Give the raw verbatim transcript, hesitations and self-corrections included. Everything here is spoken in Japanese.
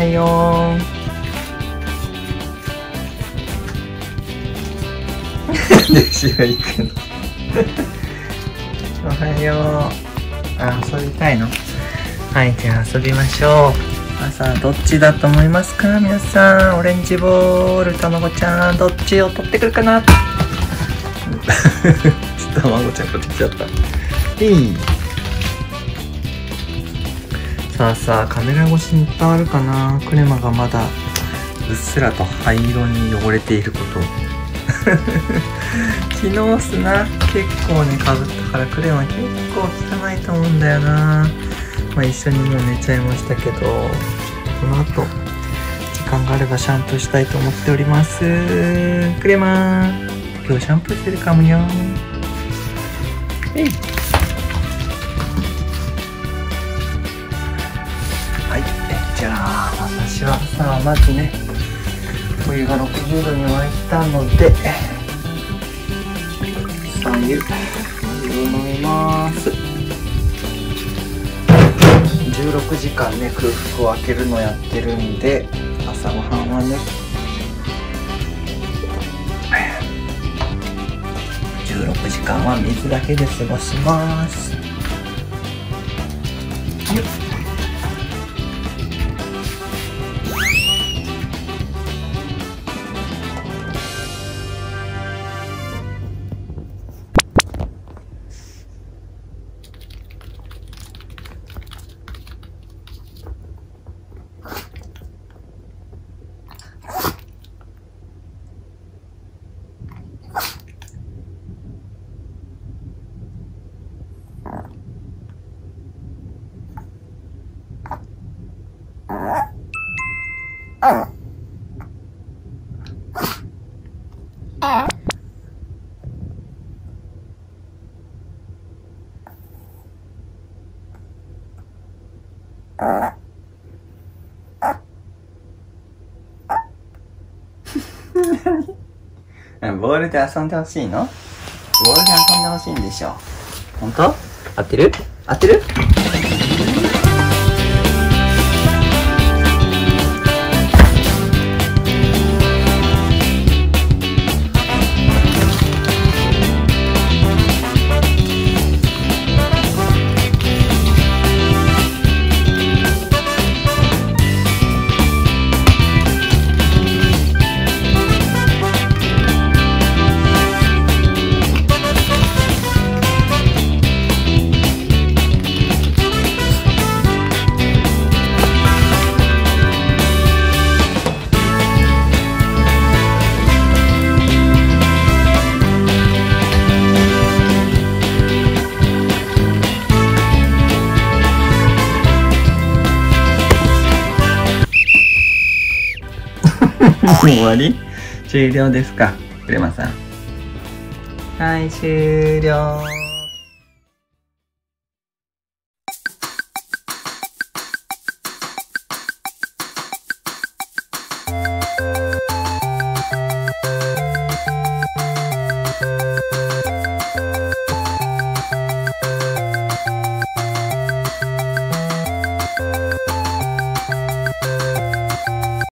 はよう。でしは行くの。おはよう。あ、遊びたいの？はい、じゃあ遊びましょう。朝どっちだと思いますか皆さん。オレンジボール、たまごちゃん、どっちを取ってくるかな。たまごちゃんこっち来ちゃった。いい。さあさあ、カメラ越しに伝わるかな。クレマがまだうっすらと灰色に汚れていること。昨日砂結構ねかぶったからクレマ結構汚いと思うんだよな。まあ一緒にもう寝ちゃいましたけど、この後時間があればシャンプーしたいと思っております。クレマ今日シャンプーしてるかもよ。えい。はい、じゃあ私はさあまずねお湯がろくじゅうどに沸いたのでさあ湯お湯を飲みます。じゅうろくじかんね空腹を開けるのやってるんで、朝ごはんはねじゅうろくじかんは水だけで過ごします。よっ。ボールで遊んでほしいの？ボールで遊んでほしいんでしょ。本当？合ってる？合ってる？終わり？終了ですか、クレマさん。はい、終了。